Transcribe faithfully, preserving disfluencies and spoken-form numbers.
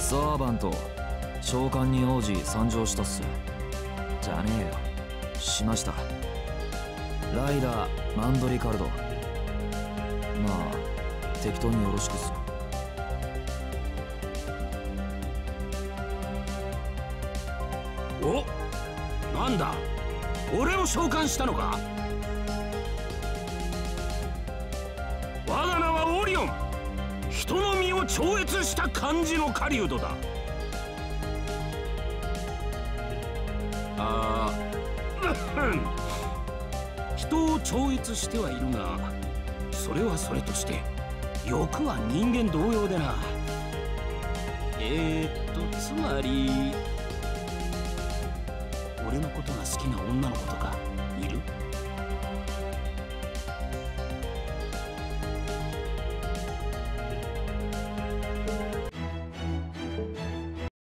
サーバント召喚に応じ参上したっす。じゃねえよ、しました。ライダーマンドリカルド。まあ適当によろしくっすよ。 お、なんだ、俺を召喚したのか。我が名はオリオン。人の身を超越した感じの狩人だ。ああ人を超越してはいるが、それはそれとして欲は人間同様でな。えー、っとつまり俺のことが好きな女の